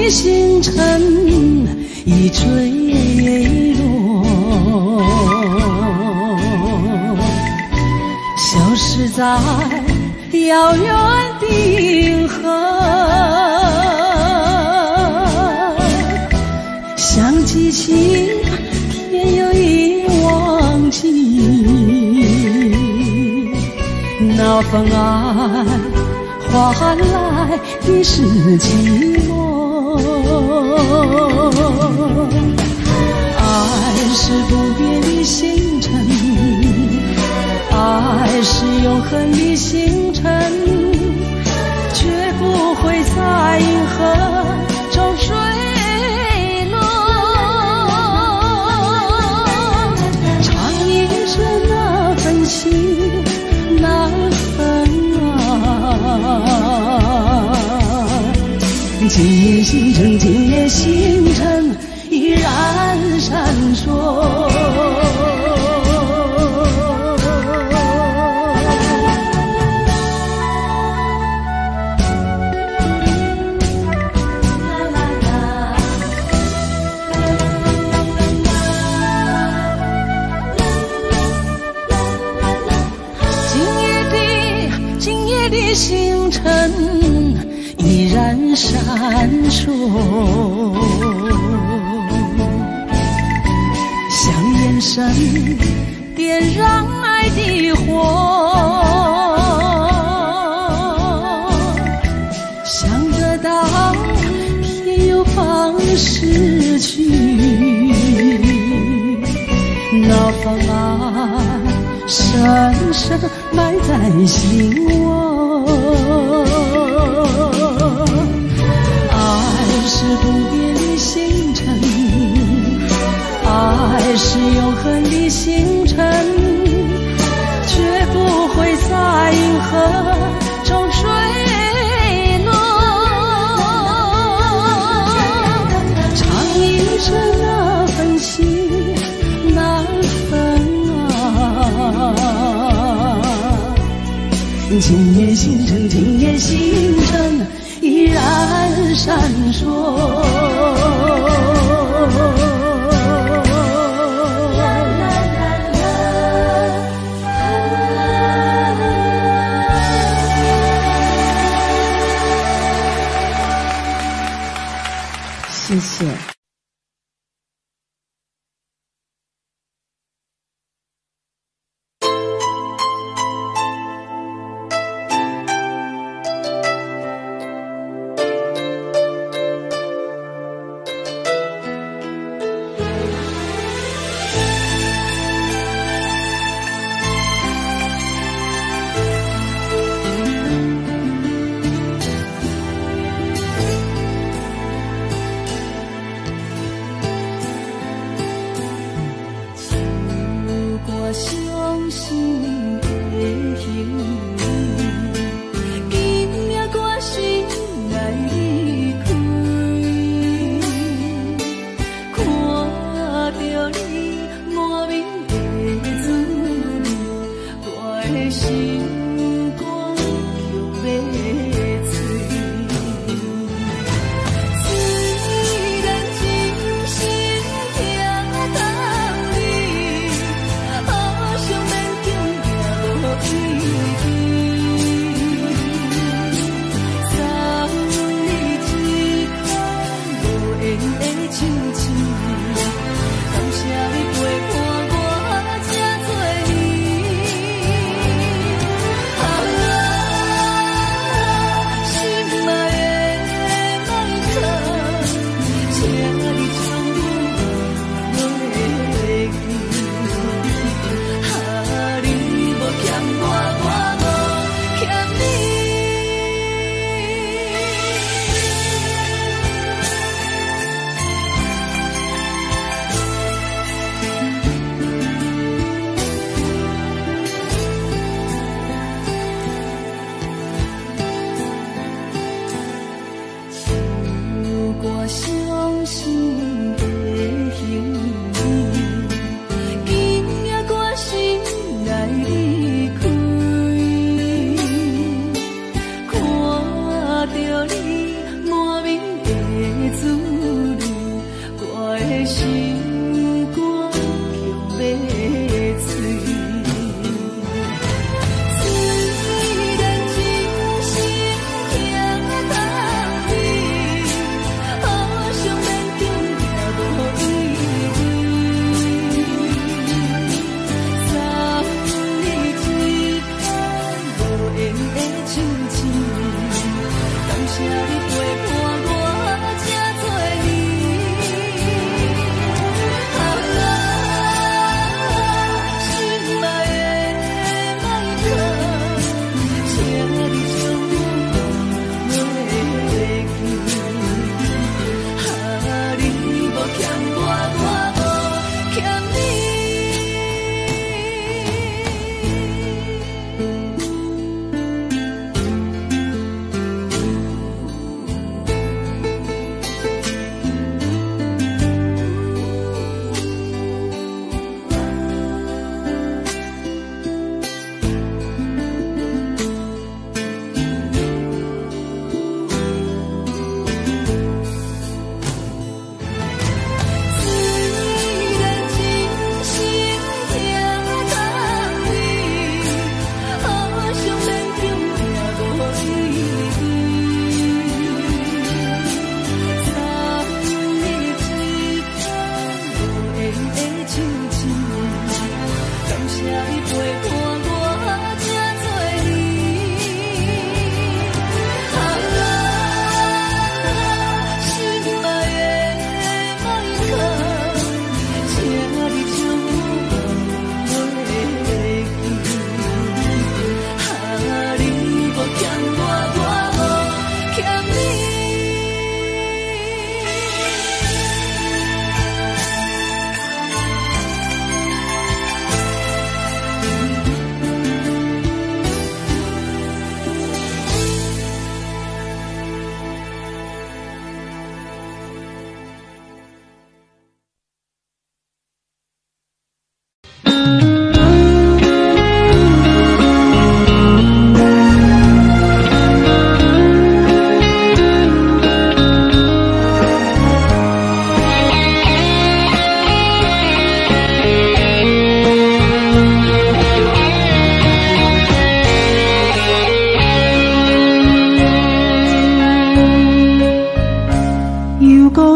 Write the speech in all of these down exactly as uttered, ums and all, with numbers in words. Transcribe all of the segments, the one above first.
星辰已坠落，消失在遥远的银河。想记起天有已忘记，那份爱换来的是寂寞。爱是不变的星辰，爱是永恒的星辰，绝不会在银河中坠落。唱一声那份情难分啊，今夜星辰，今夜星辰依然闪烁。星辰依然闪烁，像眼神点燃爱的火，想得到偏又放失去，那份爱深深埋在心窝。爱是不变的星辰，爱是永恒的星辰，绝不会在银河中坠落。唱一声那份情难分啊，今夜星辰，今夜星辰依然闪烁。谢谢。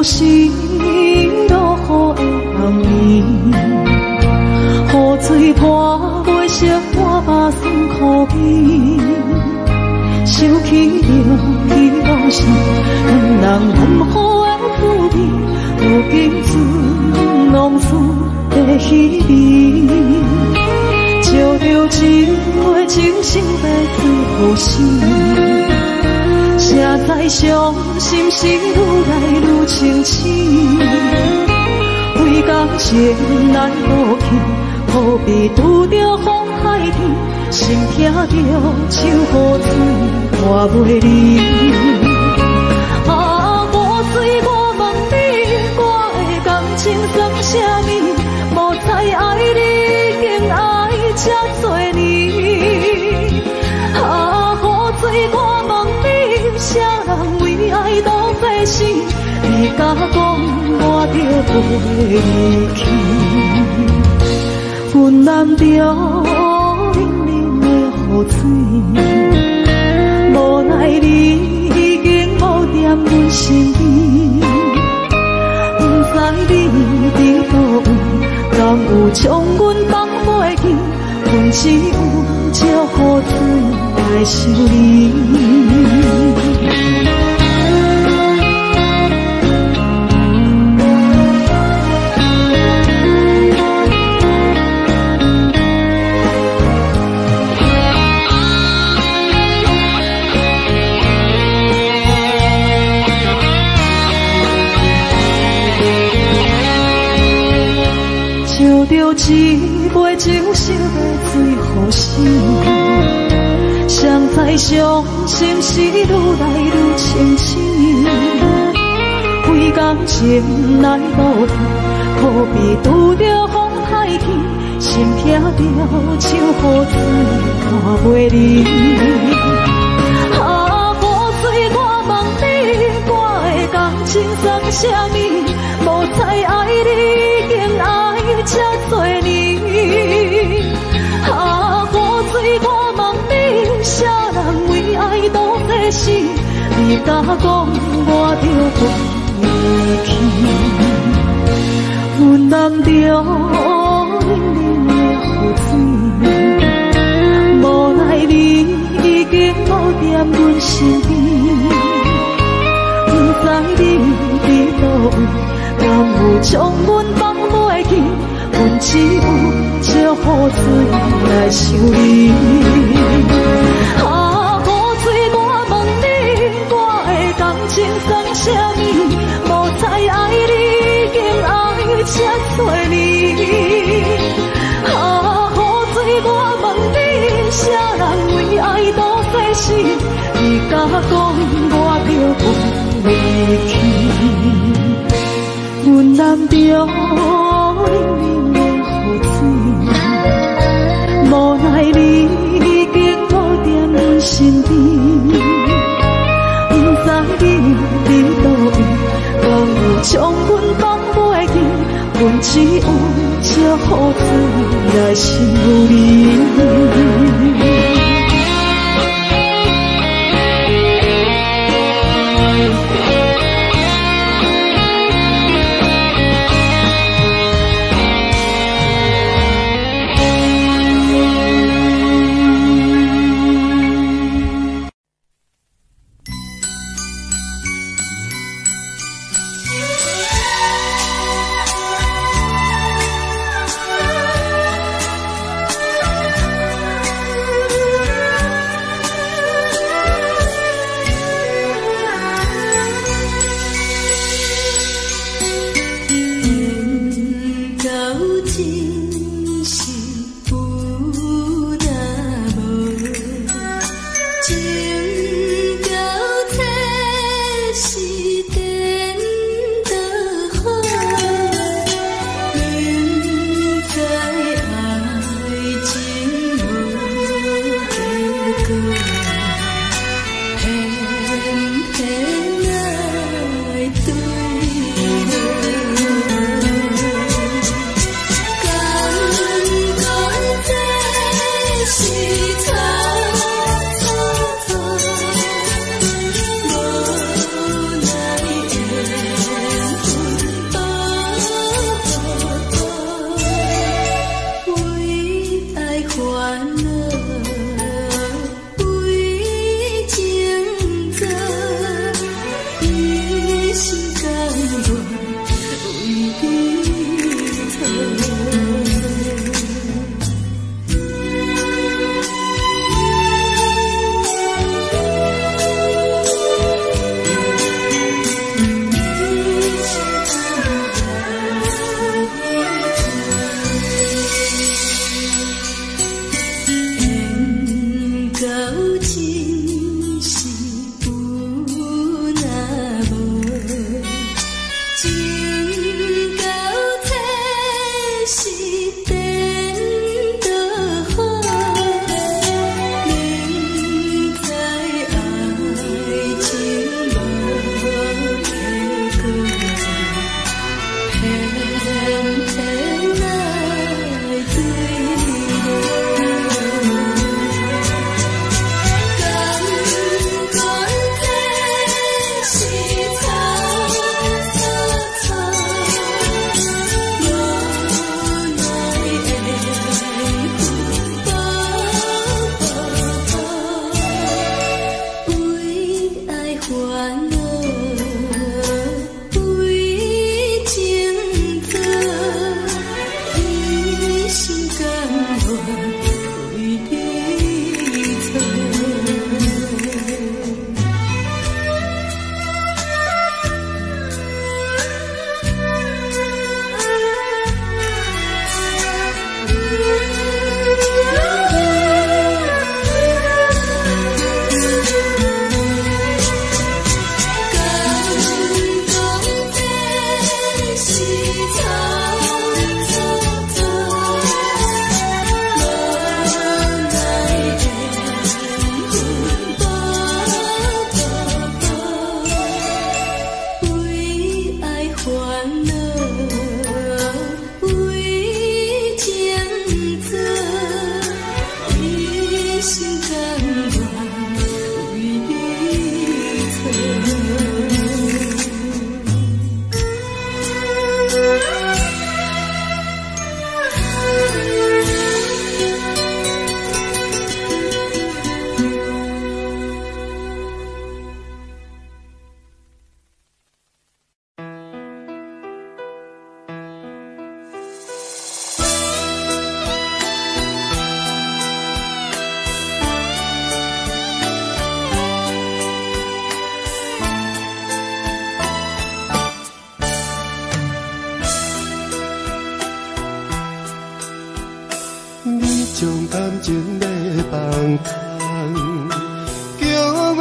是落雨的暗暝，雨水泼袂湿我目酸苦味，想起着彼路上两人满好的滋味，如今只拢输在稀微。照着一回情深在最后时，谁知伤心是愈来愈清醒。为感情来落去，何必拄着风海天？心痛着手雨水看袂离。啊，雨水，我问你，我的感情算啥物？无再爱你，竟爱这多年。啊，雨水，我问你，啥人为爱都费心？你甲讲我着袂离去，阮难着冷冷的雨水，无奈你已经无踮阮身边，不知你伫倒位，敢有将阮放袂记？阮只有借雨水来想你。照着一杯酒烧在最后时，谁知伤心是愈来愈清醒。为感情来落去，何必拄着风海天？心痛着手雨水看袂离。啊，雨水，我问你，我的感情算啥物？无再爱你，竟爱这多年。啊，雨水，我问你，啥人为爱都这死？你甲讲我着袂离去，阮难着冷冷的雨水，无奈你已经无踮阮身边，不知你伫倒位，敢有将阮放袂记？阮只有借雨水来想你。啊，雨水，我问你，我的感情算啥物？无再爱你，竟爱这多年。啊，雨水，我问你，啥人为爱都费死？你甲讲我着袂离去，阮难着冷冷的雨水，无奈你已经无踮阮身边，不知你伫倒位，敢有将阮放袂记？阮只有借雨水来想你。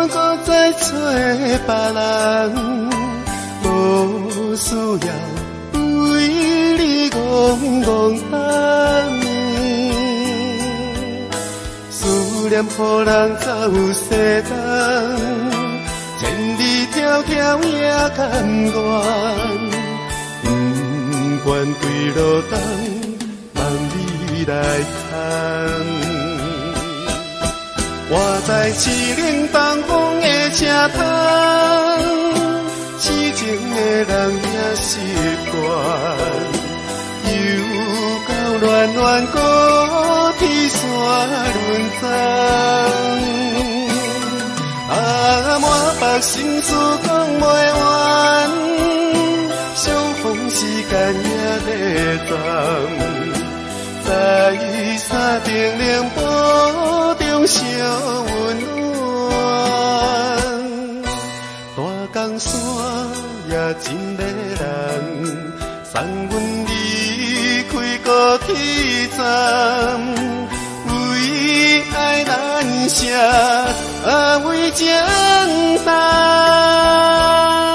阮搁再找别人，无需要为你戆戆等。思念予人走西东，千里迢迢也甘愿，不愿对路灯望你来牵。我在凄冷东风的车窗，痴情的人也习惯，又到暖暖高天山轮转。啊，满腹心事讲袂完，相逢时间也在转。在山顶冷波中相温暖，大江山也真迷人，送阮离开高铁站，为爱难舍，为情重。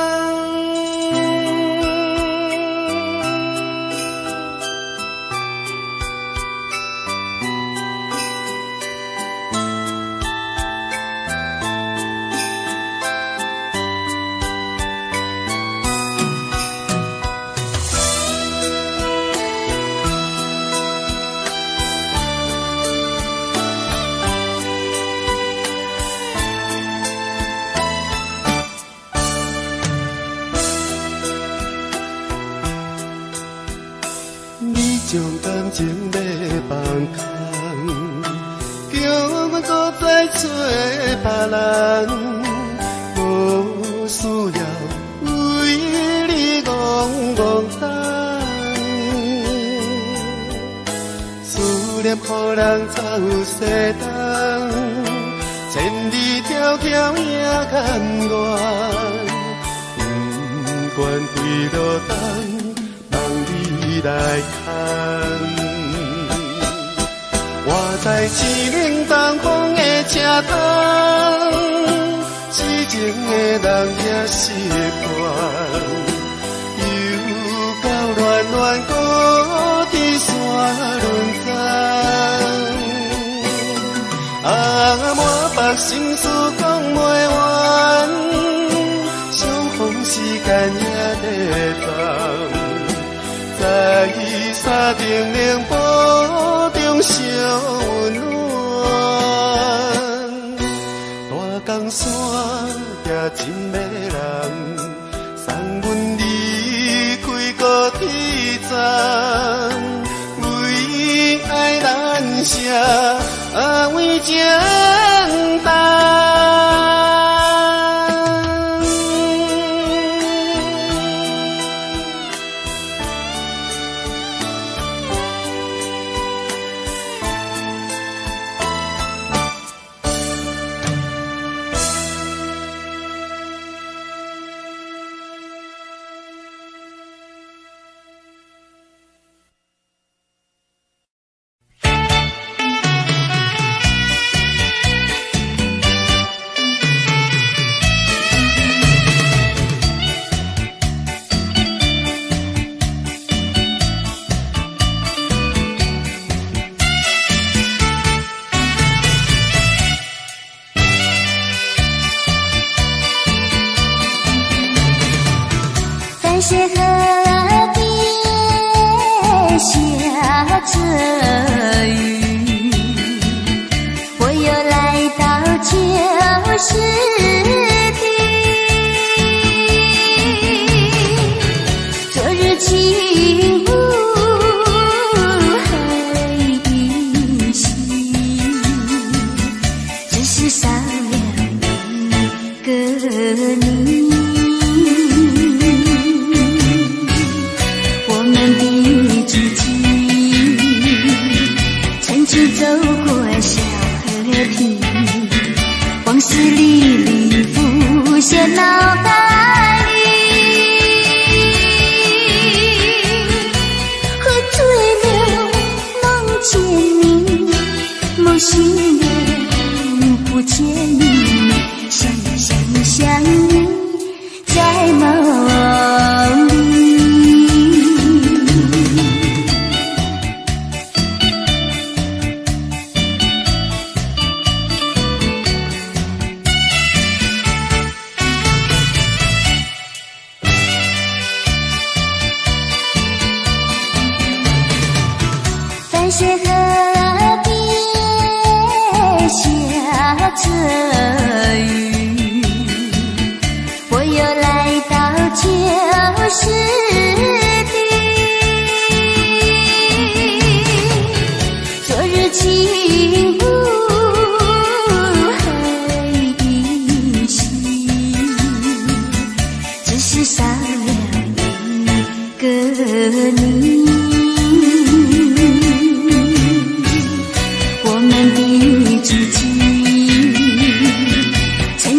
将感情要放空，叫阮搁再找别人，无需要为你戆戆等。思念予人走西东，千里迢迢也甘愿，不愿对路灯你来牵。我在凄冷东风的车窗，痴情的人也习惯，又到暖暖高天山轮转。啊，满腹心事讲袂完，相逢时间也在转。在山顶冷波中相温暖，大江山也真迷人，送阮离开高铁站，为爱难舍，为情重。 是河边下着雨，我又来到旧时地，昨日情不还依稀，只是少了一个你。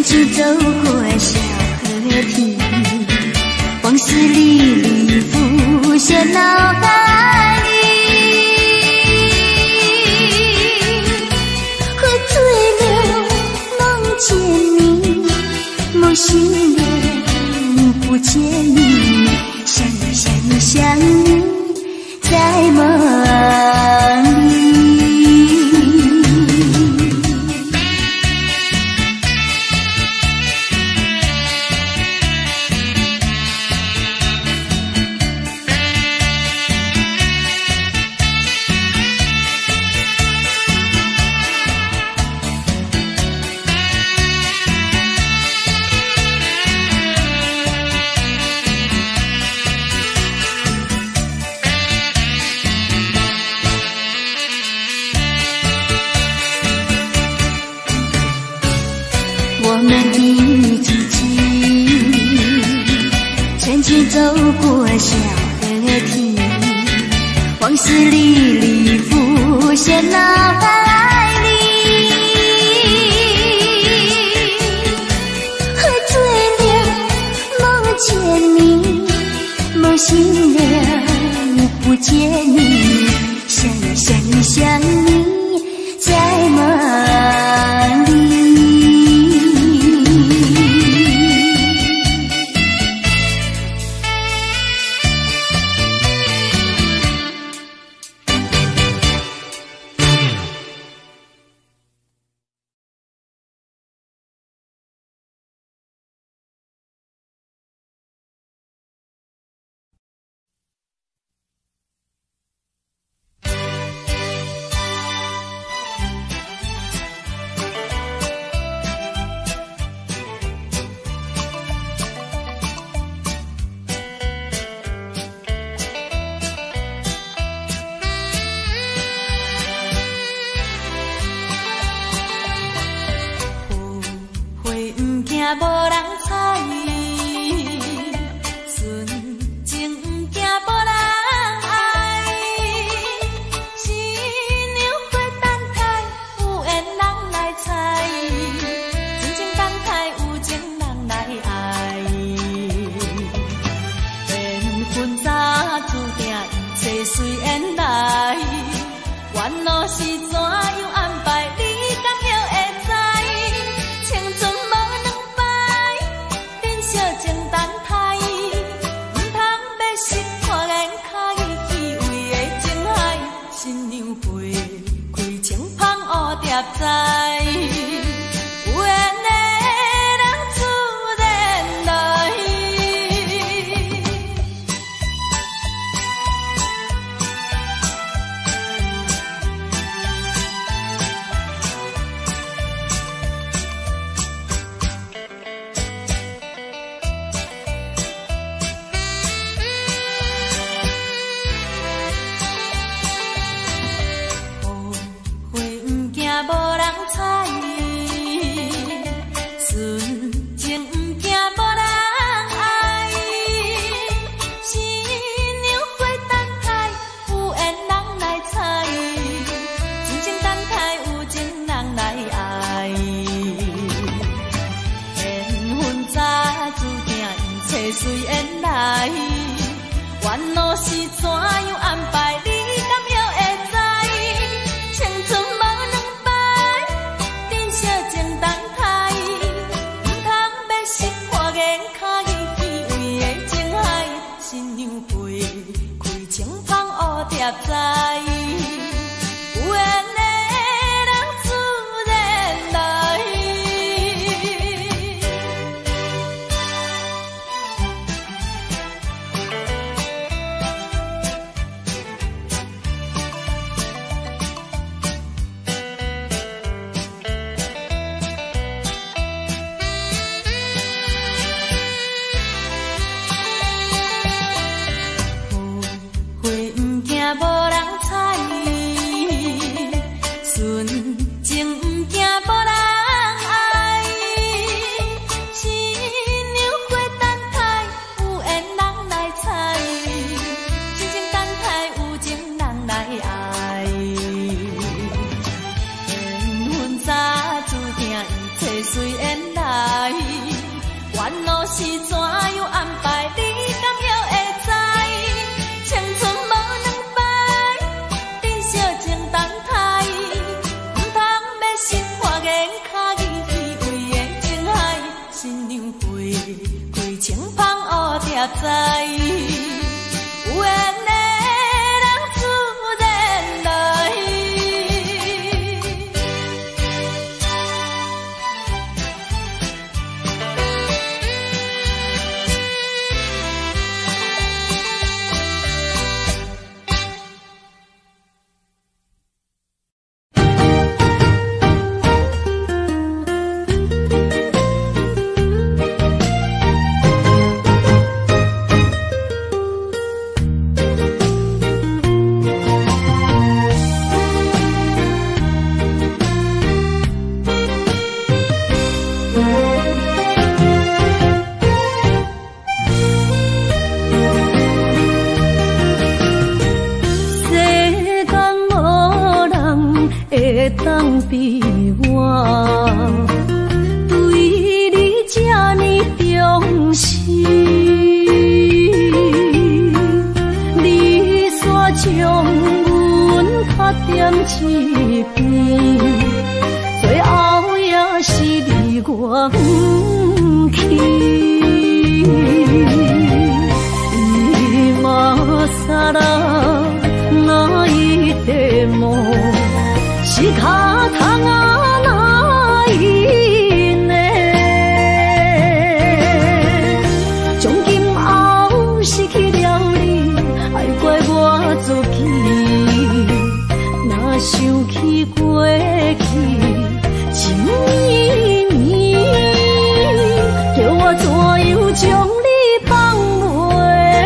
经走过小河堤，往事历历浮现脑海里。喝醉了梦见你，梦醒了不见你，想你想你想你在梦里。我们的记忆曾经走过小河堤，往事历历浮现脑海里。喝醉了梦见你，梦醒了不见你，想你想你想你在梦里。 无人睬，纯情不惊无人爱。新娘花等待，有缘人来采，真情等待，有情人来爱。缘分早注定，一切随缘来。缘路是怎样安排，你敢晓会知？青春无两摆，人小情等待，唔通要失看眼开，虚伪的情海，新娘陪开情芳乌蝶在，有缘的人自然来。无人睬，纯情不惊无人爱。新娘花等待，有缘人来采，真情等待，有情人来爱。缘分早注定，一切随缘来。缘路是怎样安排，你敢晓会知？青春无两摆，人小情等待，唔通要失看眼开，虚伪的情海，新娘陪开情芳乌蝶在，有缘的人自然来。无人睬， 是怎样安排，你敢还会知？青春无两摆，珍惜情等待，唔通要心花言巧语虚伪的情海，新娘花开情芳乌贴在，有缘的人自然来。当比我对你这呢重视，你煞将阮较点一边，最后也是你我不去。今さら泣いても仕方がないね。从今后失去了你，爱怪我自己。若想起过去情绵绵，叫我怎样将你放袂？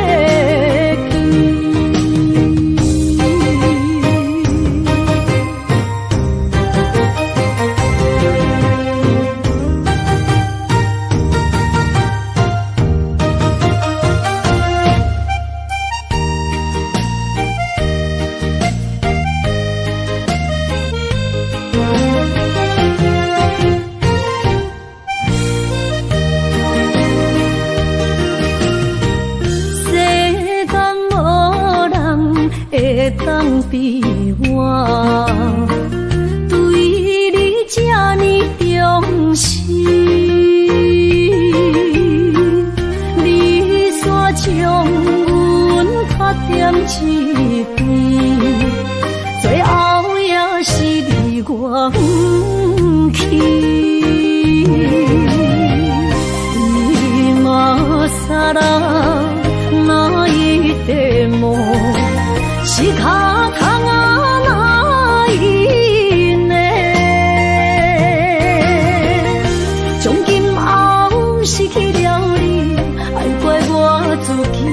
当比我对你这呢重视，你煞将阮较点一边，最后也是你我不去。今さら泣いても仕方がないね。从今后失去了你，爱怪我自己。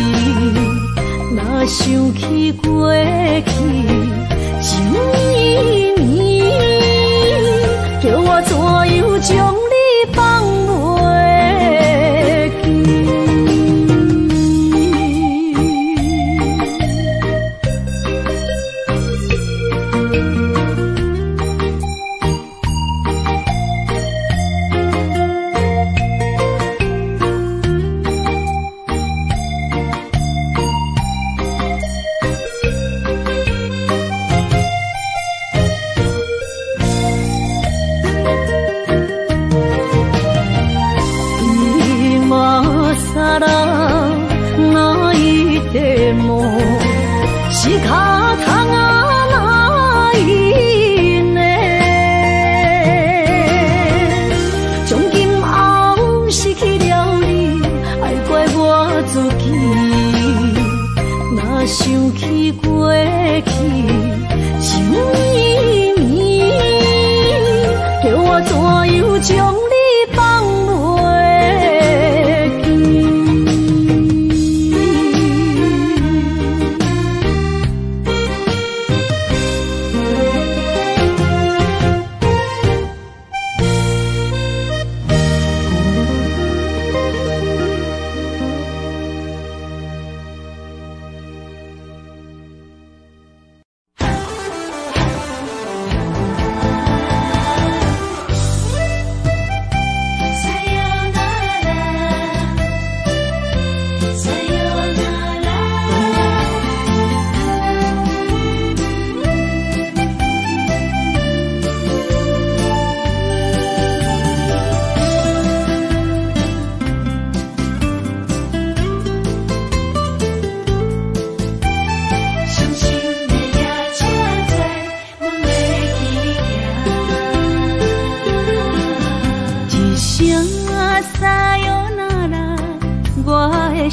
若想起过去情绵绵，叫我怎样将你放袂记？仕方がないね。从今后失去了你，爱怪我自己。若想起过去情绵绵，叫我怎样将你放袂记？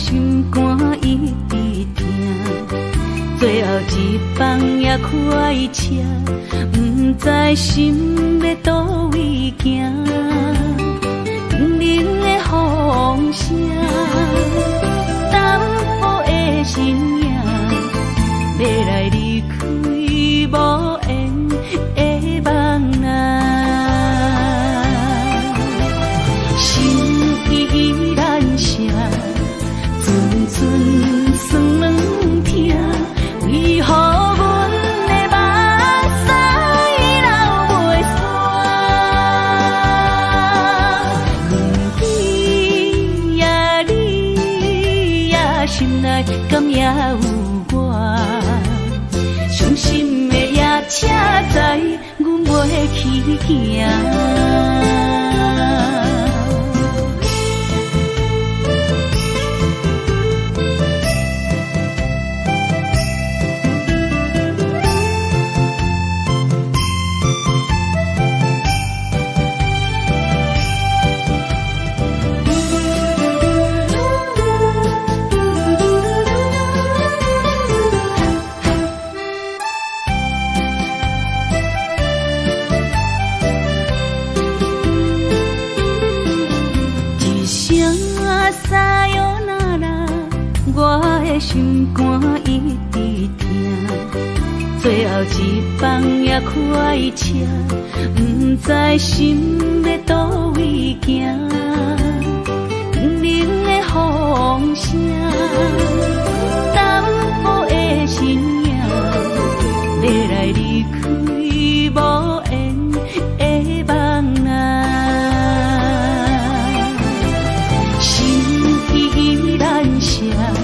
心肝一直疼，最后一放也开车，不知心要倒位行。冷冷的风声，淡薄的身影，要来离开无缘的梦啊，心依然舍，寸寸酸软疼，为何阮的目屎流袂煞？你呀你呀，心内敢也有我？伤心的夜车载，阮袂去行。心肝一直疼，最后一放也开车，不知心要倒位行。冷冷的风声，淡薄的身影，要来离开无缘的梦啊，心依然舍。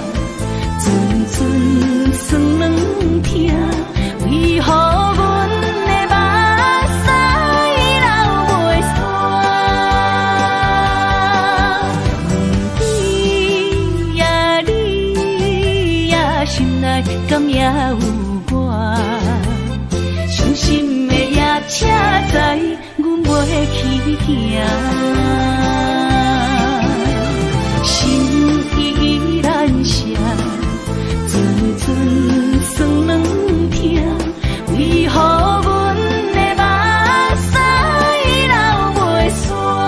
寸酸软疼，为何阮的目屎流袂煞？你呀你呀，心内敢也有我？伤心的夜车载，阮袂去行。心依然舍。寸寸酸软疼，为何阮的目屎流袂煞？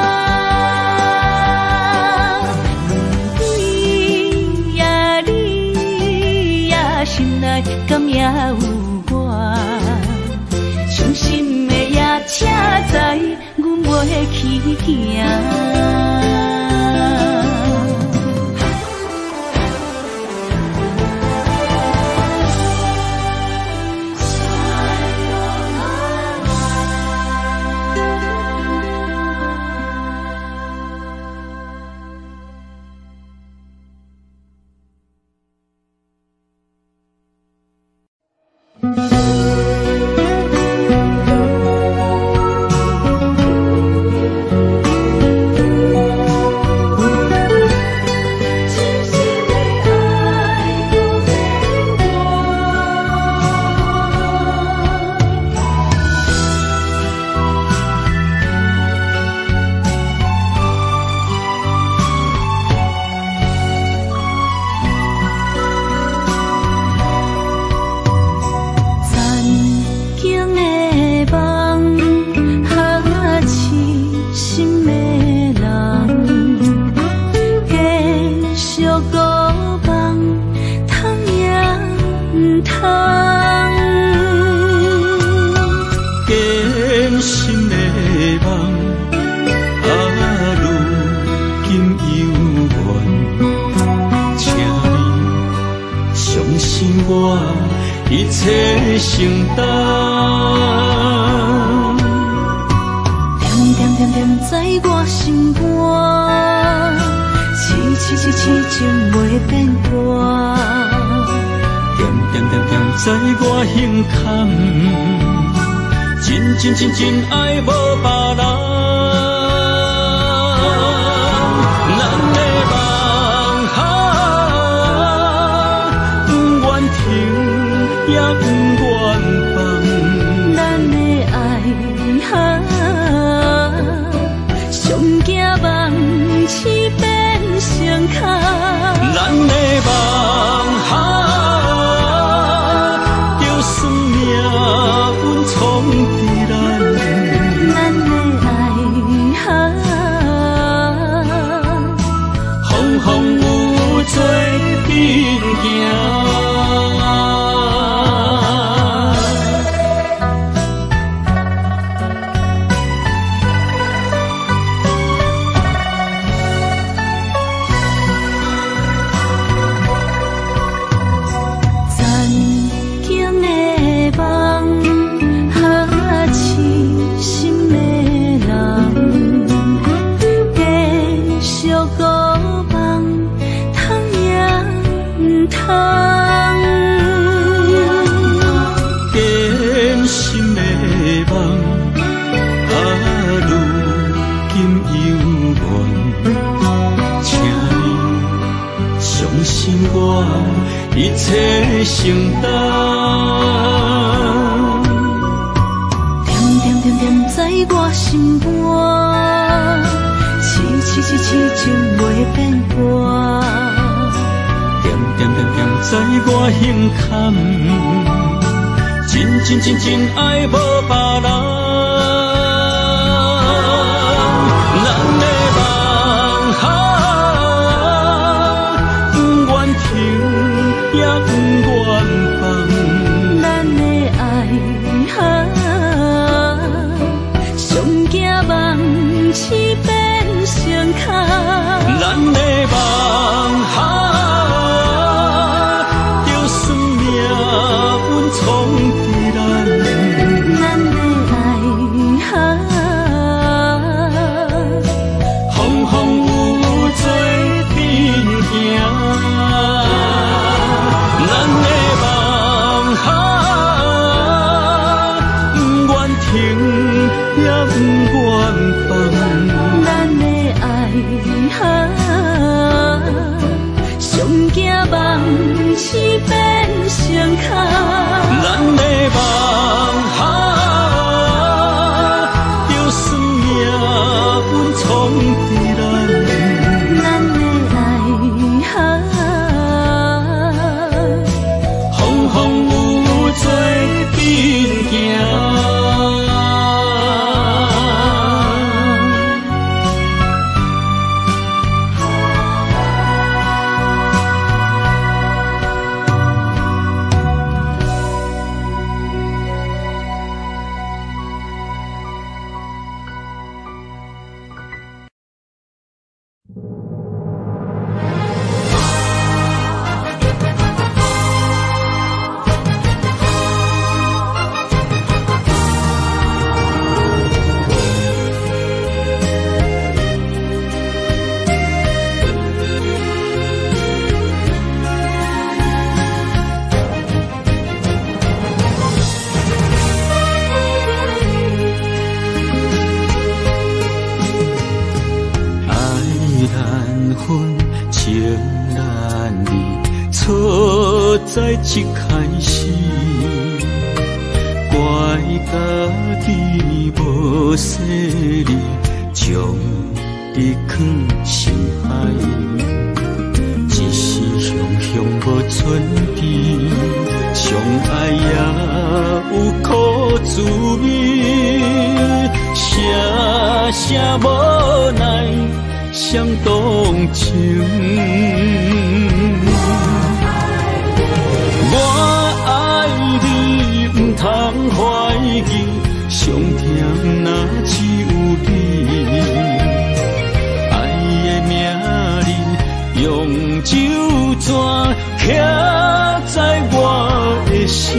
你呀你呀，心内敢也有我？伤心的夜车载，阮袂去行。真真真爱无别人，咱的梦哈，不愿停也不愿放，咱的爱哈，上惊梦痴变成空，咱的一切承担。 点点点点在我心肝，痴痴痴痴情袂变卦。 点点点点在我心坎，真真真真爱无别人。咱的梦哈，不愿停也不愿放。 咱的爱哈，上惊梦痴变成空。 咱的梦哈。 咱的梦哈，就算命运闯敌咱。咱的爱哈，风风雨做阵行。在一开始，怪家己无细腻，将你放心海。一时雄雄无存知，相爱也有苦滋味，声声无奈伤动情。我爱你，不通怀疑，上甜若只有你。爱的名字用酒泉刻在我的心。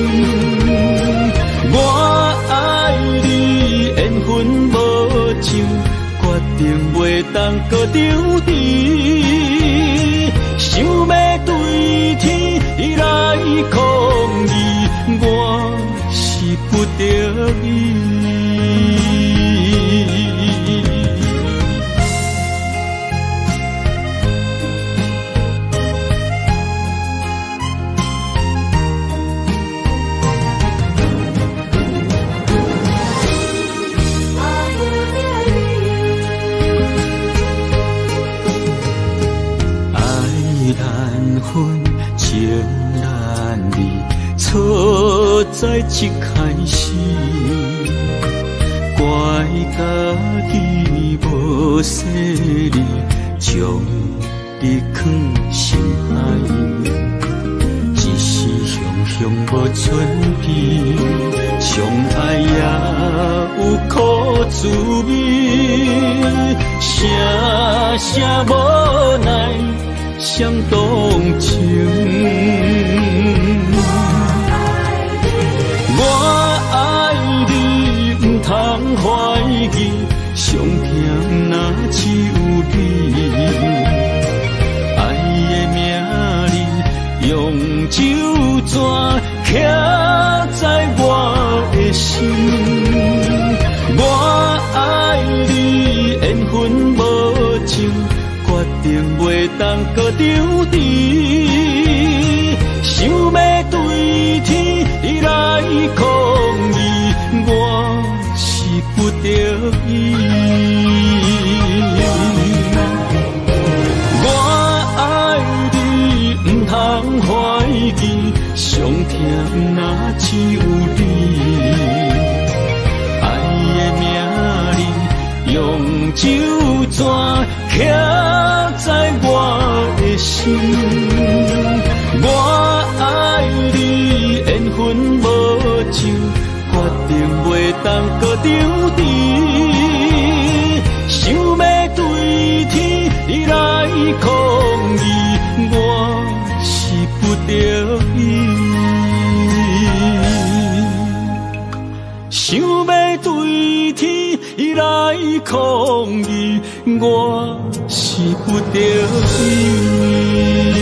我爱你，缘分无尽，决定袂当搁丢弃。想要对天来抗议，我是不得已。情难离，错在一开始，怪家己无细腻，将你放心海。一时雄雄无存知，相爱也有苦滋味，声声无奈。伤动情，我爱你，不通怀疑，上甜若只有你。爱的名字用酒泉刻在我的心。我爱你，缘分无尽。决定袂当搁丢弃， 只有你，爱的名字用酒泉刻在我的心。我爱你，缘分无尽，决定袂当搁丢低。想要对天来抗议，我是不得已。想要对天来抗议，我是不得已。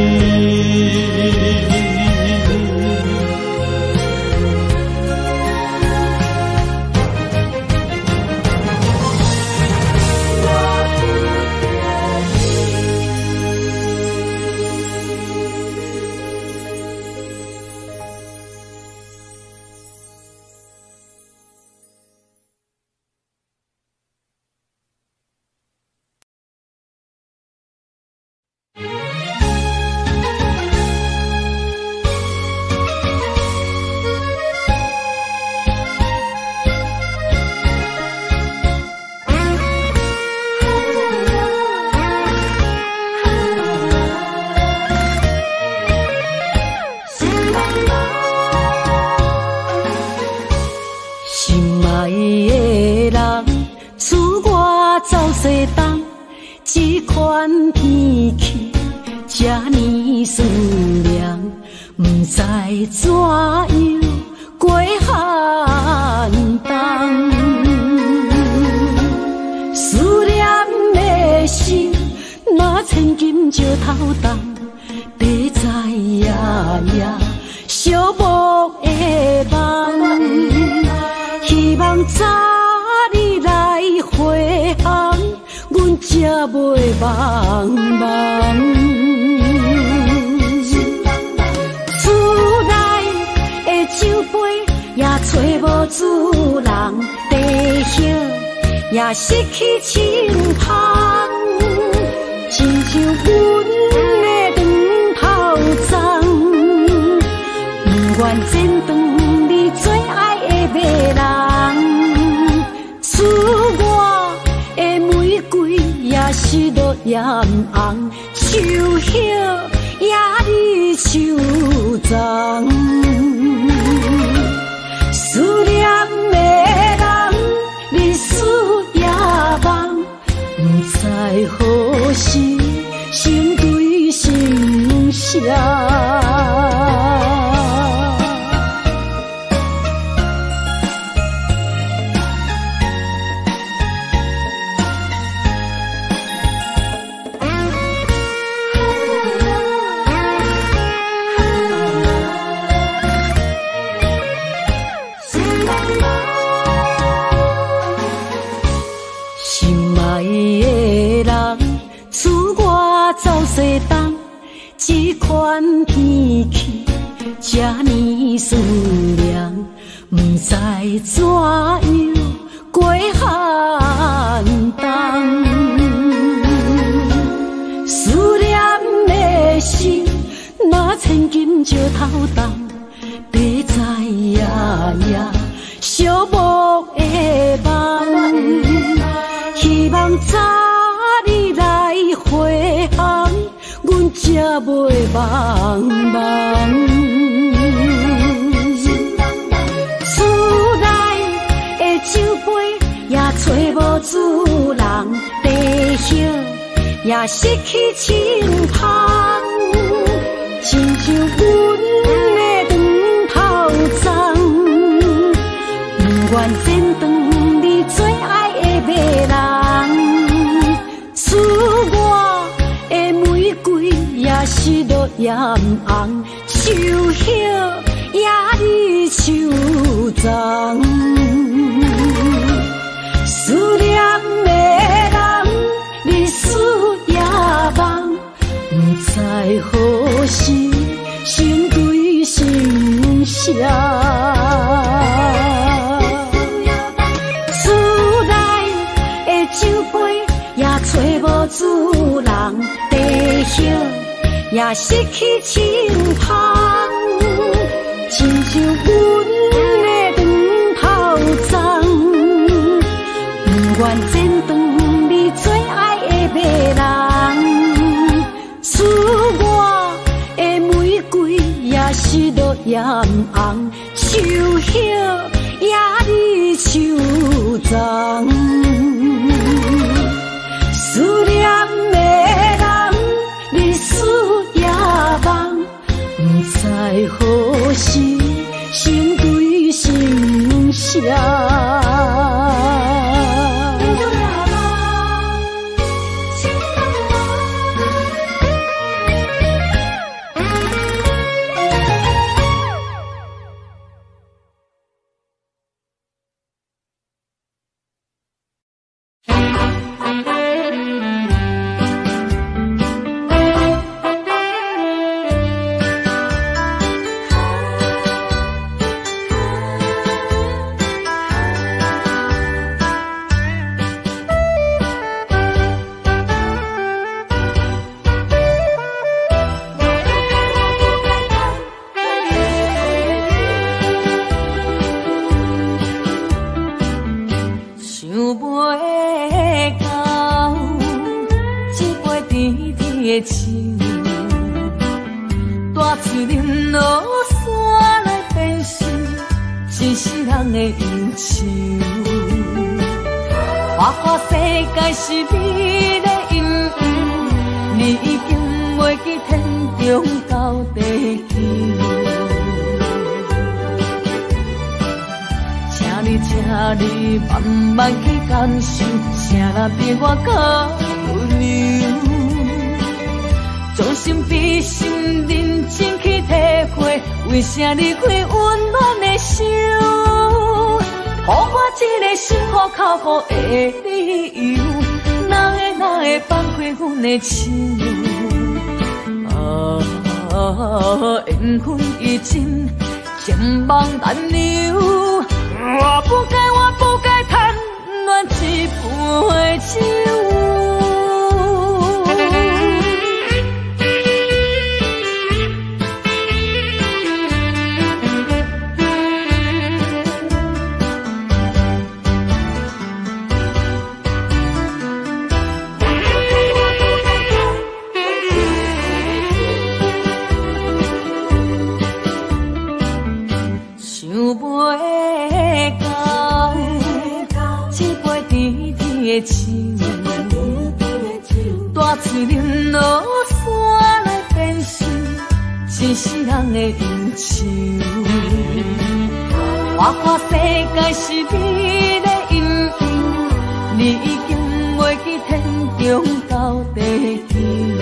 也失去清芳，亲像阮的长头鬃，不愿剪断你最爱的马人。赐我的玫瑰也是落艳红，手叶也离手脏，思念的人，你思。不知何时心对心声。这款天气这呢酸凉，不知怎样过寒冬。思念的心，若千金石头重，白在夜夜寂寞的梦。希望早日来回航。阮才袂茫茫，厝内的酒杯也找无主人，地叶也失去清芳，亲像阮的长头鬃，不愿剪断你最爱的马人，赐我的玫瑰也是落艳红，手叶也离手脏，思念的人，日思夜梦，不知何时心对心声。厝内的酒杯也找无主人，地叶也失去清芳， 亲像阮的长头鬃，不愿剪断你最爱的马人。赐我的玫瑰也是落艳红，手叶也你手脏。思念的人，日思夜梦，不知何时成对成双。为啥离开温暖的手？给我一个心苦口苦的理由，哪会哪会放开阮的心？啊，缘分已尽，情梦难留。我不该，我不该贪恋一杯酒。大嘴啉落山来变成一世人的忧愁。看看世界是你的阴影，你已经袂记天中到地球。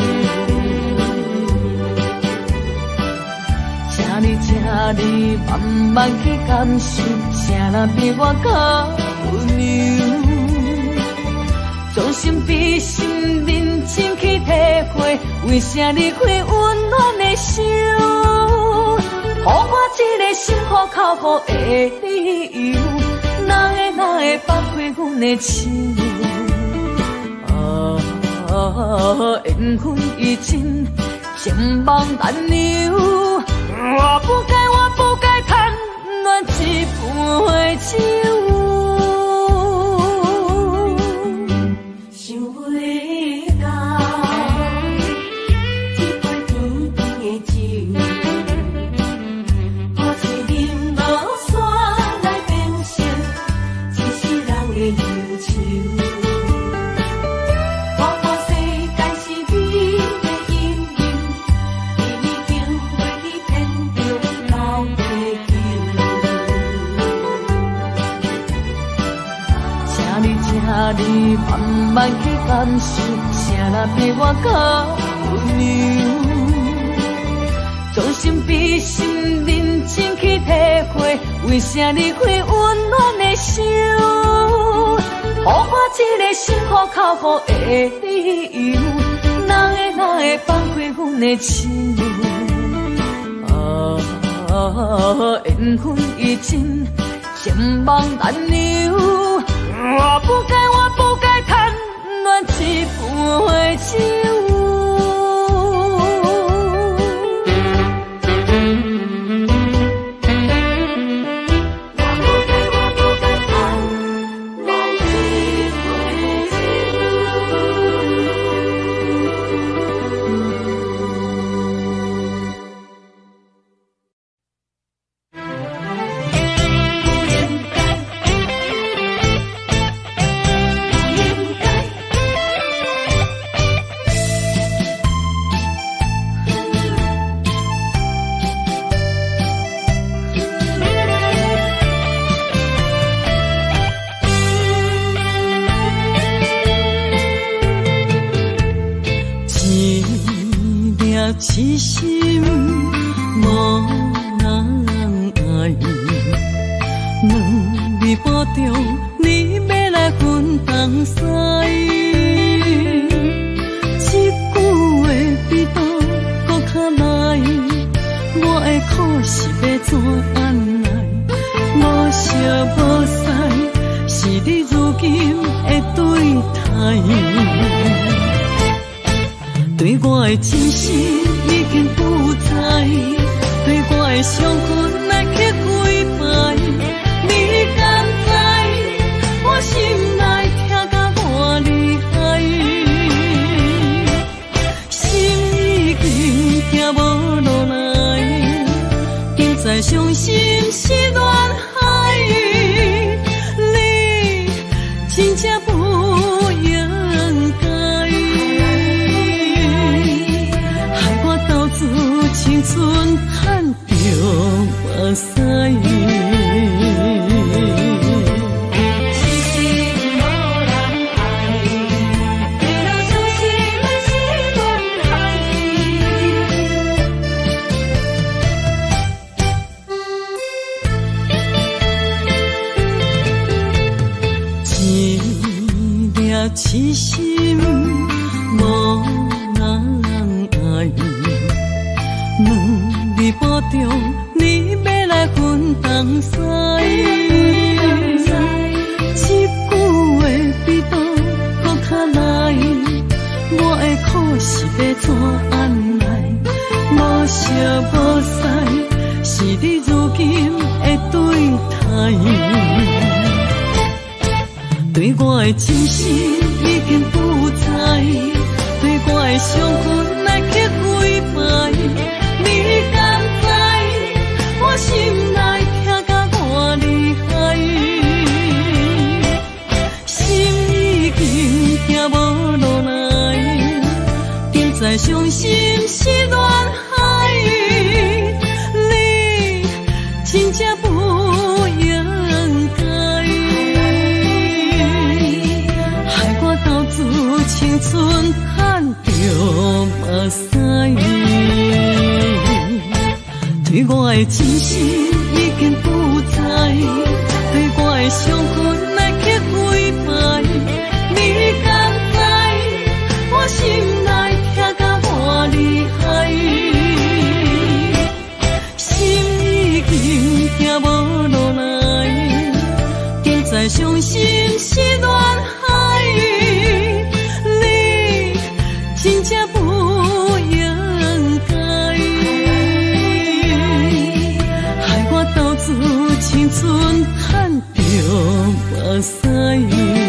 请你，请你慢慢去感受，谁人比我较温柔？将心比心，认真去体会，为啥离开温暖的手？给我一个心苦口苦的理由，哪会哪会放开阮的心？啊，缘分已尽，情梦难留。我不该，我不该贪恋一杯酒。你慢慢去感受，谁人比我较温柔？将心比心，认真去体会，为啥离开温暖的手？给我一个心苦口苦的理由，哪会哪会放开阮的心？啊，缘分已尽，情梦难留。我不该，我不该贪恋一杯酒。 痴心无人爱，两字保重，你要来分东西。一句话比刀搁较来，我的苦是要怎安来？无舍无使，是你如今的对待。对我的真心已经不知，对我的伤痕来去几摆。你敢知我心内痛甲偌厉害？心已经行无落来，竟再伤心是恋海。你真正不应该。青春叹着目屎，痴心无人爱，对了伤心的是恋海。一粒痴心无人爱。两字保重，你要来分东西。一句话比刀搁较来，我的苦是要怎安来？无舍无使，是你如今的对待。对我的真心已经不知，对我的伤痕来去几摆。你敢知我心内痛甲偌厉害？心已经行无落来，竟再伤心是恋海。你真正不应该，害我斗自青春叹着目屎。对我的真心已经不知，对我的伤痕来去几摆。你敢知我心内痛甲偌厉害？心已经行无落来，竟再伤心是恋海。你真正不应该。青春叹着目屎。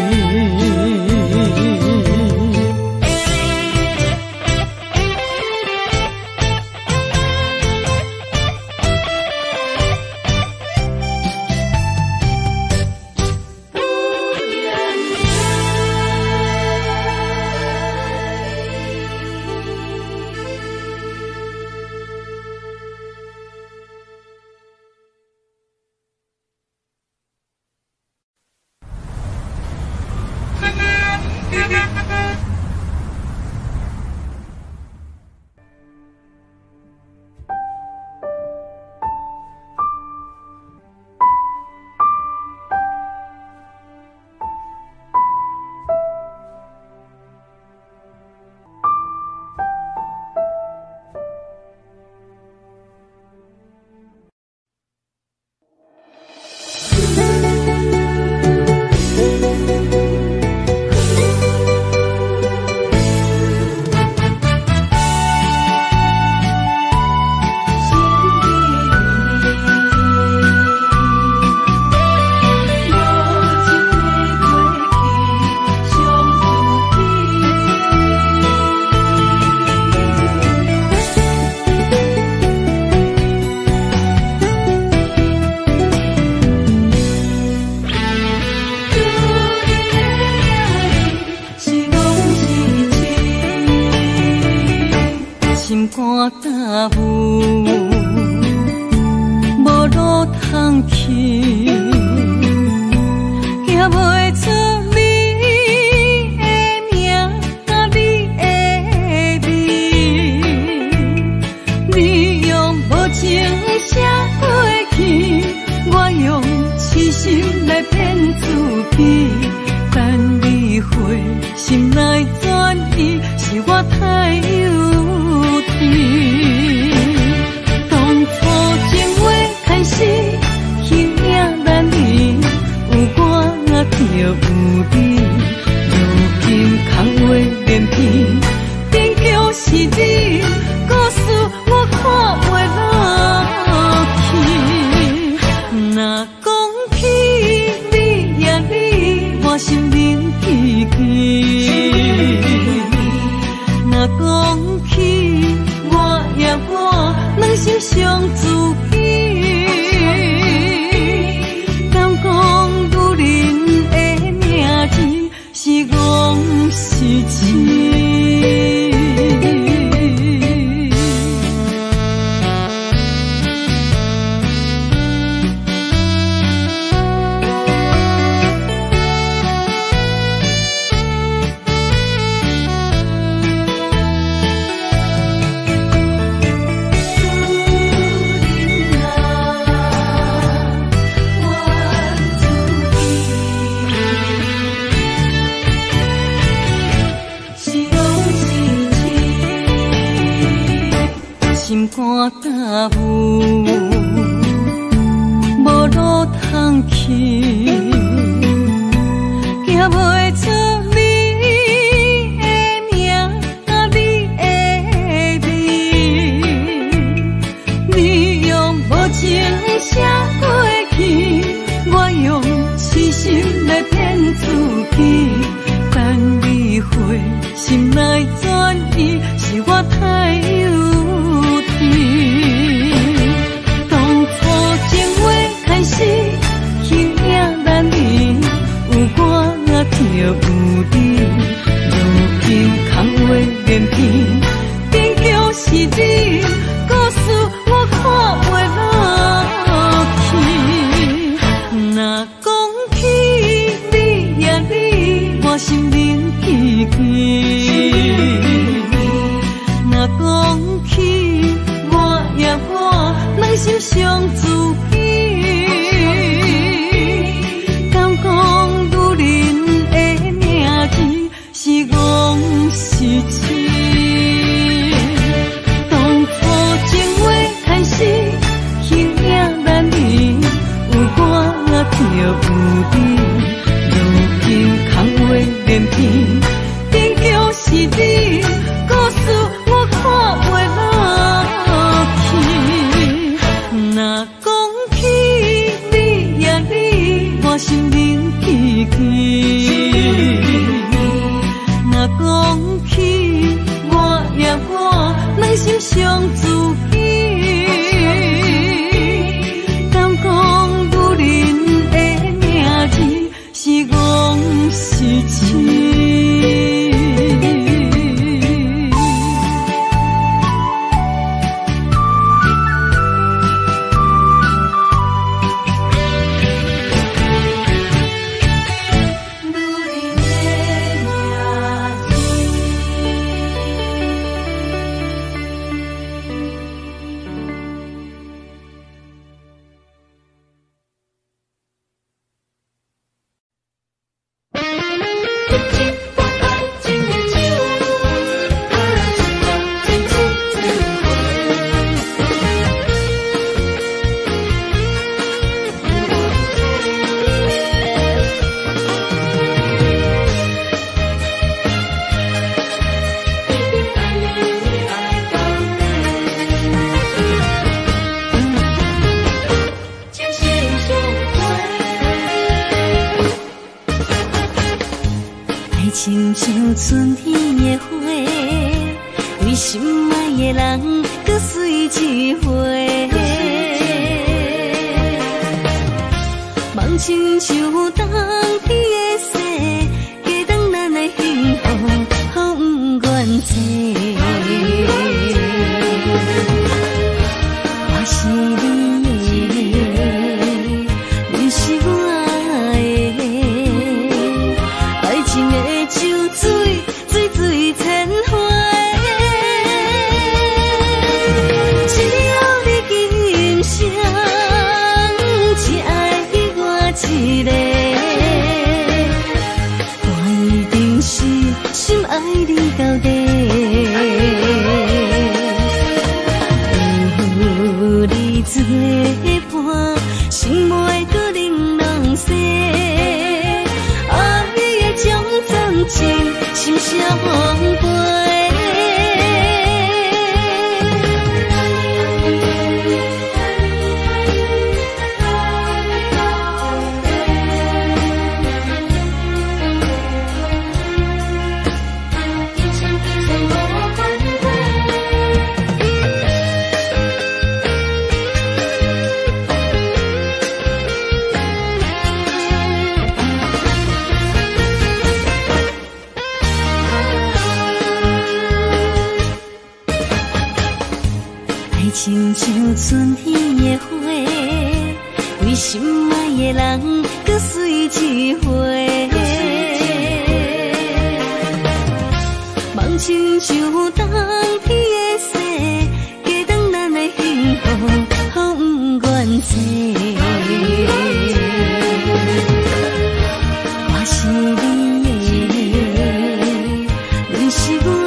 大雾，无路通去，行袂出你的名，甲你的字。 有甜。当初情话开始，形影难离，有我就有你。如今空话连篇，终究是你，故事我看袂落去。若讲起你呀你，我心灵奇奇。若讲起我呀我，两心相知己。敢讲女人的名字是戆是痴？心肝大雾，无路通去，行袂出你的名，你的字。你用无情写过去，我用痴心来骗自己。等你回心来转意，是我太有。当初情话开始，形影难离，有我就有你。如今空话连篇，终究是你，故事我看袂落去。若讲起你呀你，我心灵奇奇。若讲起两心相知己，敢讲女人的名字是戆是痴？当初情话开始，形影难离，有我就有你。如今空话连篇，终究是你，故事我看袂落去。若讲起你呀你，我心灵奇奇。若讲起我呀我，两心相知己。敢讲女人的名字是戆是痴？ 亲像春天的花，为心爱的人搁随一回。梦亲像冬天的雪，加重咱的幸福，予不愿切。我是你的，你是我的，爱情的酒水，水水千花。只要你今生只爱我一个，我一定是心爱你到底。 亲像春天的花，为心爱的人，搁随一回。梦亲像冬天的雪，加长咱的幸福，好不愿坐。我是你的，你是我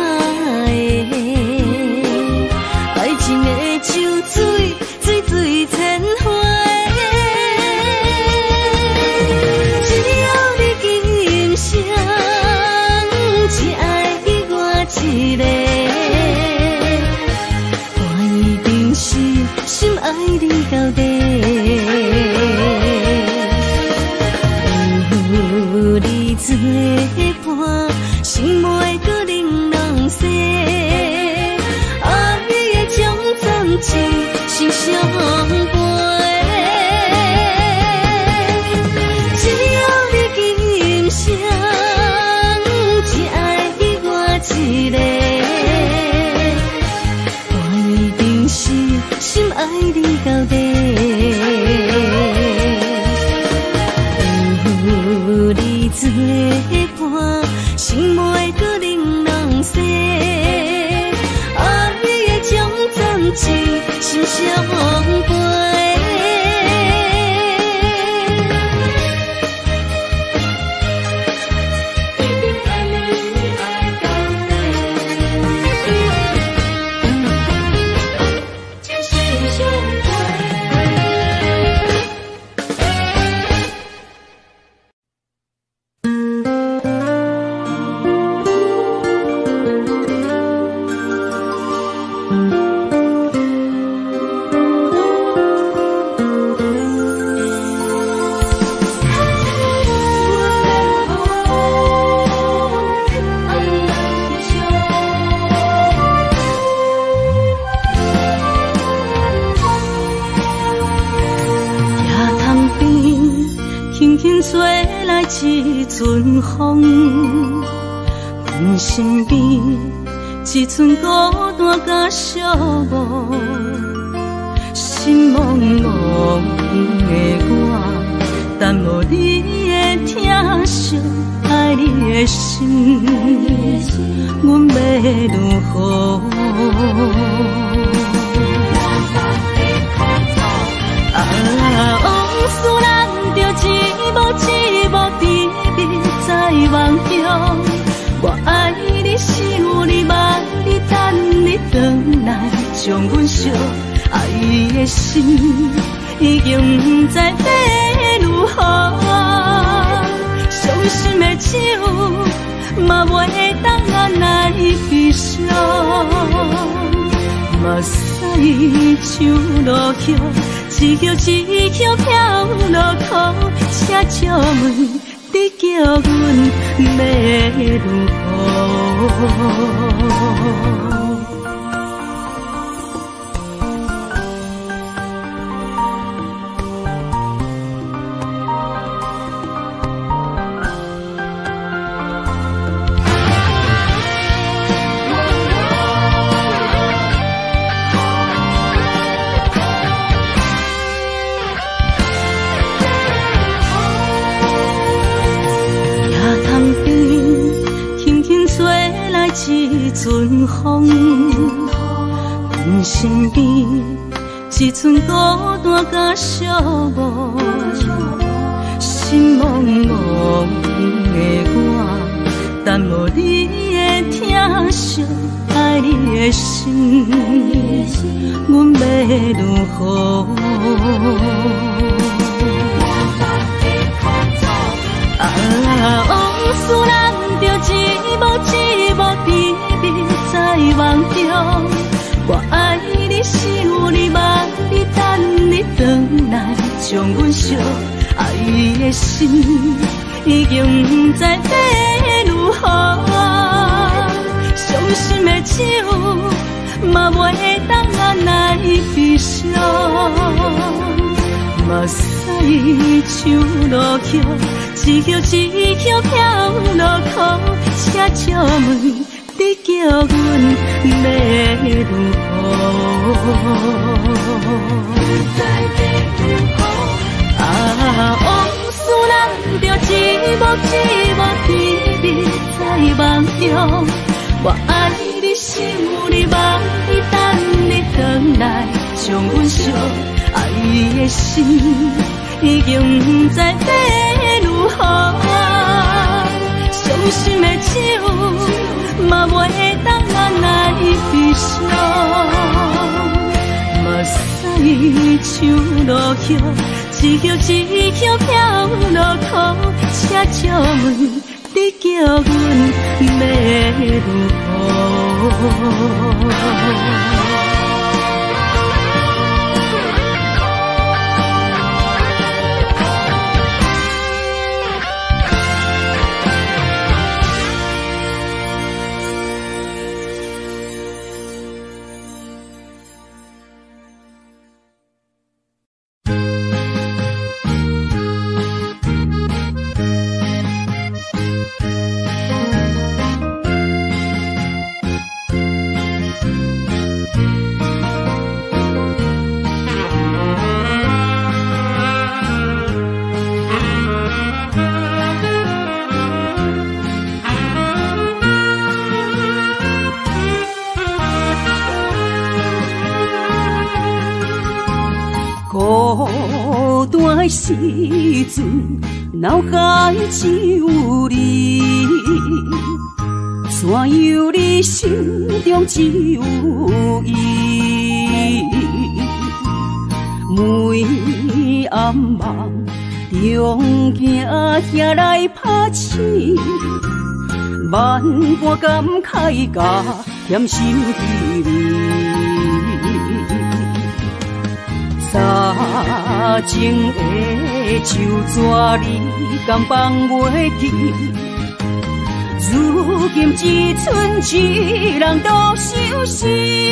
的，爱情的像水，水水千回。只要你今生只爱我一个，我一定是心爱你到底。有你作伴，心袂搁玲珑色，爱的种种一心相陪。只要你今生只爱我一个，我一定是心爱你到底。有你作伴，心袂搁玲珑色，爱的种种一心相陪。一阵风，阮身边一寸孤单甲寂寞，心茫茫的我，等无你的疼惜，爱你的心，阮要如何？啊，往事咱着一幕一幕甜蜜在梦中。我爱你是有你望你等你回来，将阮惜爱的心已经不知要如何。伤心的手嘛袂当按来悲伤，目屎像落雨。一曲一曲飘落雨，请借问你叫阮要如何？一阵风，阮身边一寸孤单甲寂寞，心茫茫的我，等无你的疼惜，爱你的心，阮要如何？啊，往事咱着一幕一幕甜蜜在梦中。我爱你是有你望你等你回来，将阮惜爱的心已经不知要如何。伤心的手嘛袂当按来悲伤，目屎像落雨。一曲一曲飘落雨，请借问你叫阮要如何？ 啊，往事咱着一幕一幕甜蜜在梦中。我爱你，想你，梦你，等你回来，将阮惜爱的心已经不知要如何。伤心的酒，嘛袂当咱来悲伤。目屎像落叶，一曲一曲飘落土，且借问你叫阮要如何？时阵，脑海只有你，怎样你心中只有伊？每暗梦中惊遐来拍醒，万般感慨甲甜心滋味。早前的手纸你敢放袂记？如今只剩一人独相思。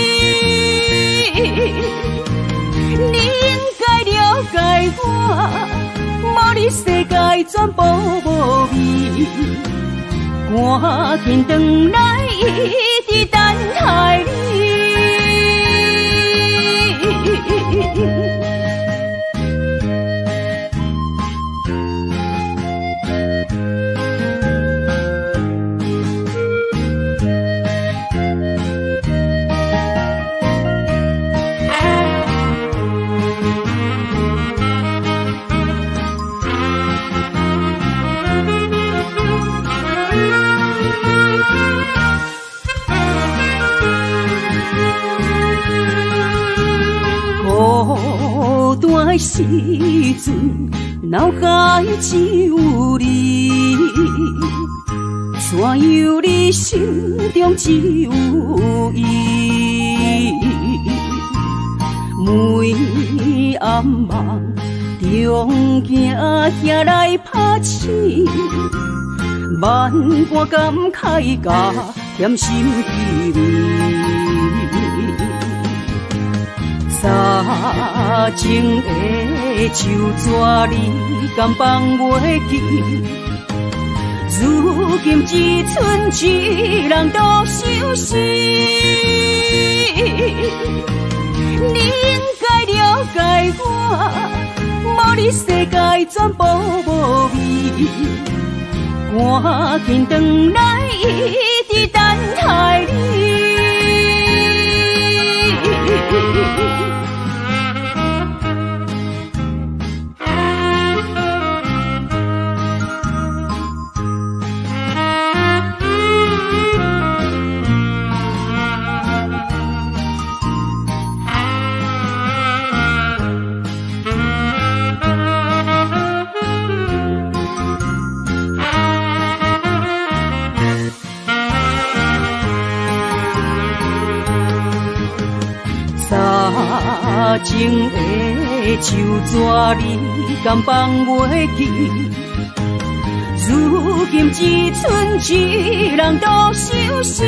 你应该了解我，无你世界全部无味。赶紧回来，一直等待你。时阵，脑海只有你，怎样你心中只有伊？每暗梦中惊遐来拍醒，万般感慨甲甜心滋味。早前的手纸你敢放袂记？如今只剩一人独相思。你应该了解我，无你世界全部无味。赶紧回来，一直等待你。早前的手纸你敢放袂记？如今只剩一人独相思。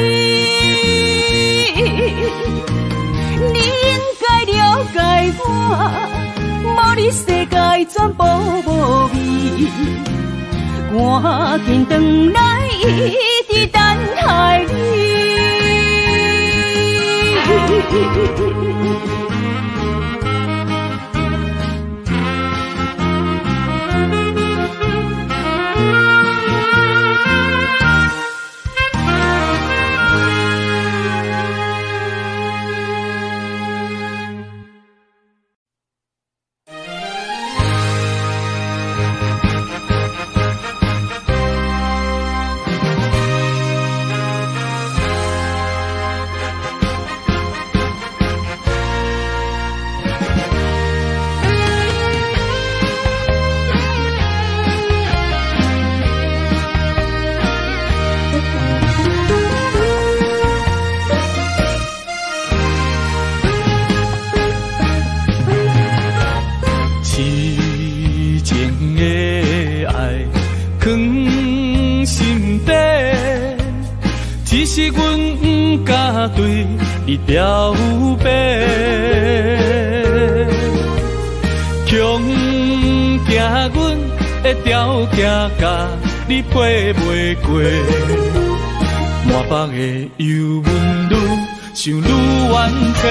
你应该了解我，无你世界全部无味。赶紧回来，一直等待你。 是阮不敢对你表白，强行阮的条件甲你配袂过，满腹的忧闷愈想愈怨气。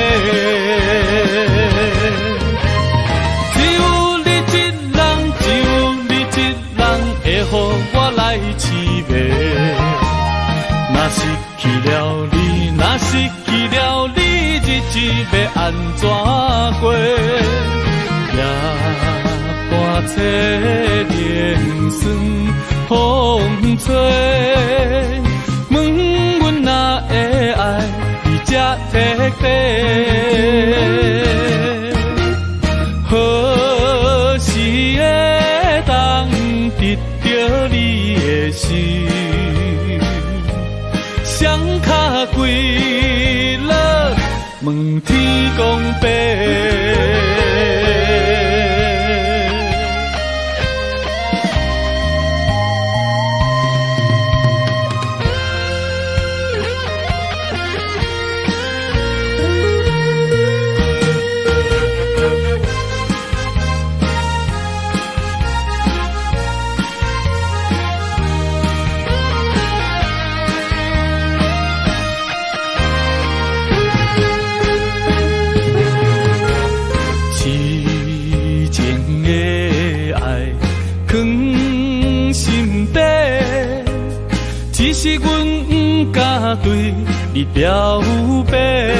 只有你一人，只有你一人会予我来凄迷。若失去了你，若失去了你，日子要安怎过？夜半切莲霜风吹，问阮哪会爱你这彻底？何时会当得到你的心？双脚跪落，问天公伯。只是阮不敢对你表白，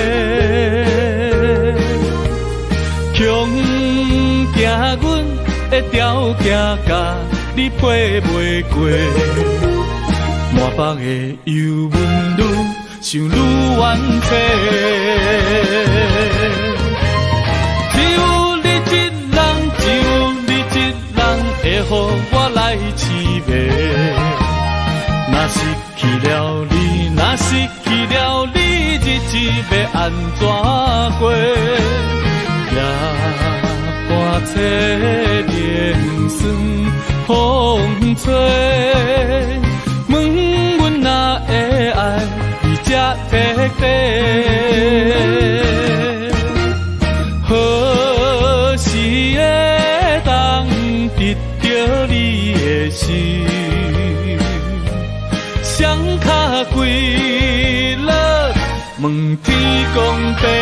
强行阮的条件甲你配袂过，满腹的忧闷愈想愈怨气。只有你一人，只有你一人会予我来凄迷。若失去了你，若失去了你，日子要安怎过？夜半切莲霜风吹，问阮哪会爱你这彻底？何时会当得到你的心？双脚跪落，问天公伯。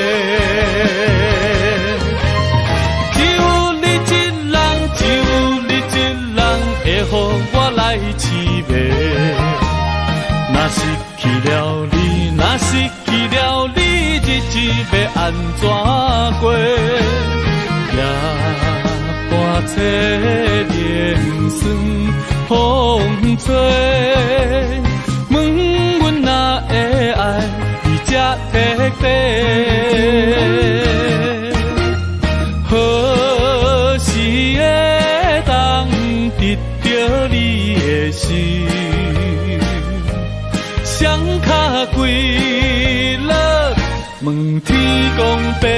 只有你一人，只有你一人会予我来凄迷。若失去了你，若失去了你，日子要安怎过？夜半切莲霜风吹，问阮哪会爱你这彻底？何时会当得到你的心？双脚跪落，问天公伯。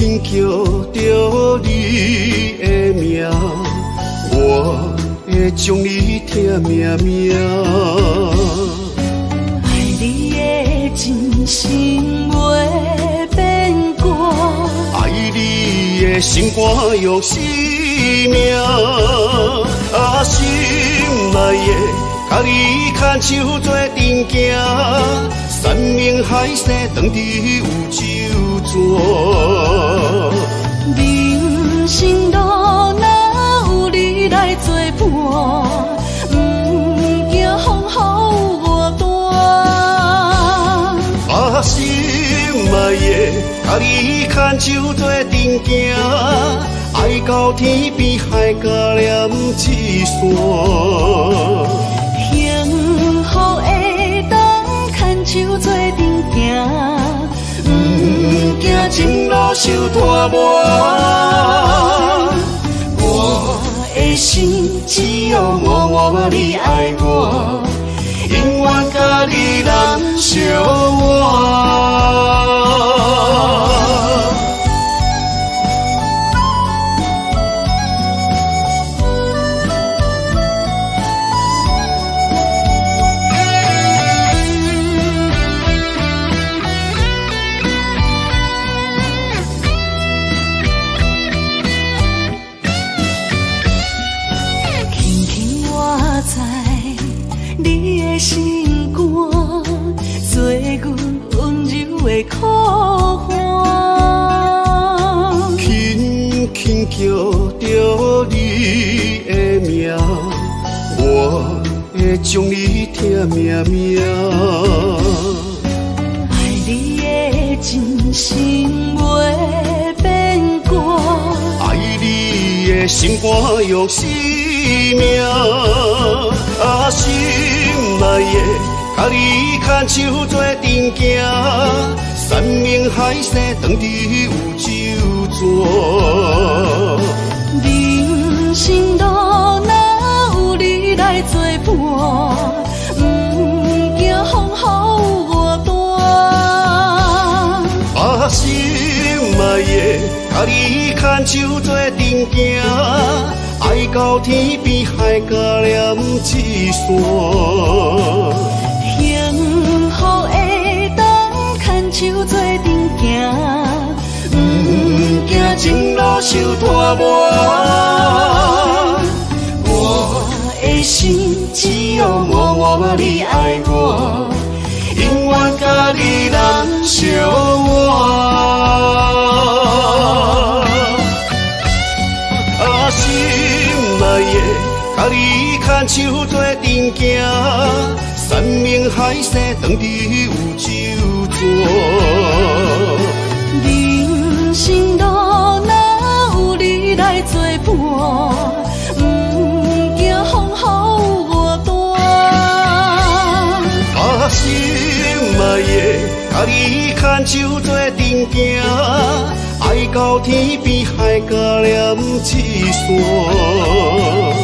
轻叫着你的名，我会将你疼命命。 爱你的真心袂变卦， 爱你的心肝用生命，啊心内的，甲你牵手做阵行，山盟海誓当伫有酒泉。 人生路若有你来作伴，毋惊风雨外大。 啊心内的，甲你牵手做阵行，爱到天边海角连一线。 幸福会当牵手做阵行，毋惊前路受拖磨。我的心只有默默你爱我，永远甲你人相活。心肝做阮温柔的苦花， 轻轻叫着你的名，我会将你疼命命。 爱你的真心袂变卦， 爱你的心肝用生命，啊心内的，甲你牵手做阵行，山盟海誓当伫有酒泉。 人生路若有你来作伴，毋惊风雨外大。 啊心内的，甲你牵手做阵行，爱到天边海角连一线。 幸福会当牵手做阵行，毋惊前路受拖磨。我的心只有默默你爱我，永远甲你人相活。 啊心内的，甲你牵手做阵行，山盟海誓当伫有酒泉。 人生路若有你来作伴，毋惊风雨外大。 啊心内的，甲你牵手做阵行，爱到天边海角连一线。